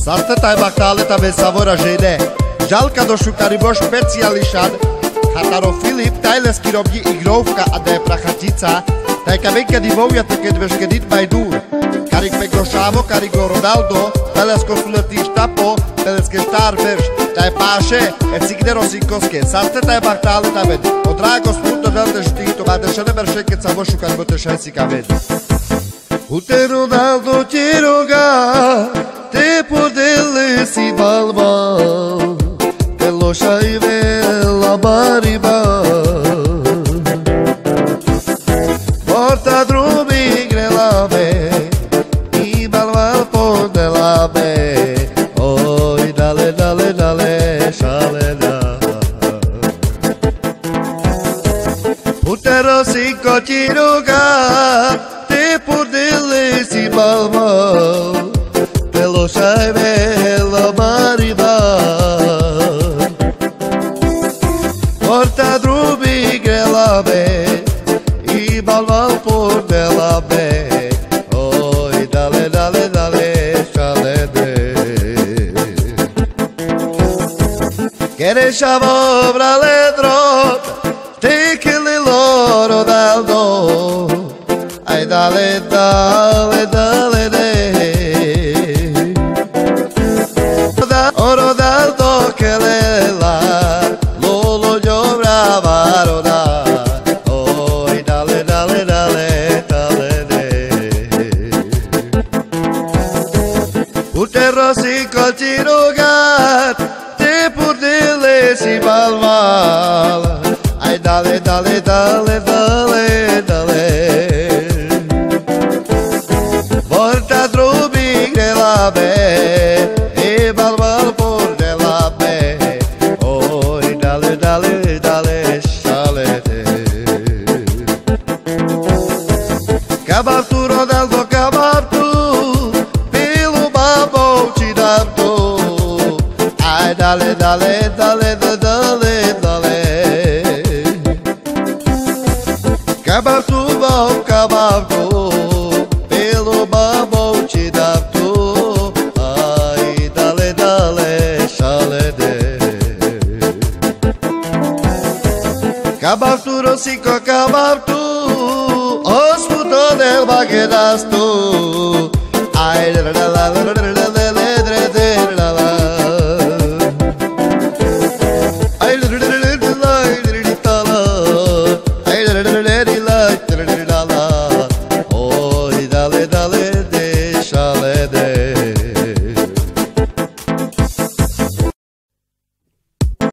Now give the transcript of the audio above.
Zastătaj baktaleta bez savora žene, žalka do šukaribo špeciališan, Hataro Filip, tajleski robí igrovka a de prachatica, tajka venka divovja teket veškedit bajdur, karik pekro šavo, karik Ronaldo, telesko suleti štapo, teleske štar veš, taj paše, et signero sinkoske, zastătaj baktaleta ved, odrago sputo želde štito, vade šene veršeket samo šukaribo te šesika ved. Ute Ronaldo ti roga, te podele si balbal, te loša i vela bariba. Porta drubi grela be, i balbal podela be, oj dale, dale, dale, šalena. Ute Rosico ti roga, te podele si balbal, te loša i vela bariba. Porta drubi grela be, i balbal podela be, oj dale, dale, dale, šalene. Quereshavo brale drog, te che le loro daldo, ai dale, dale, dale, de. Oro daldo che le la, lolo yo brava roda, oi dale, dale, dale, dale, de. Ute Rosico ti rogat, te purdele si balval, ai dale, dale, dale, dale, dale. Porta drubi grela be, e balbal podela be, oi dale, dale, dale, šalete. Kabar tu Ronaldo, kabar tu, pilu babo ti dam tu, ai dale, dale, dale, dale, dale. Kabar tu, pelo babo ti dam tu, ai dale, dale, šalene. Kabar tu Rosico, kabar tu, osputo del bagedas tu, ai la la la la la la la la la. Ai la la la la la la, ai la la la la la la, oi dale, dale, deixa-le de.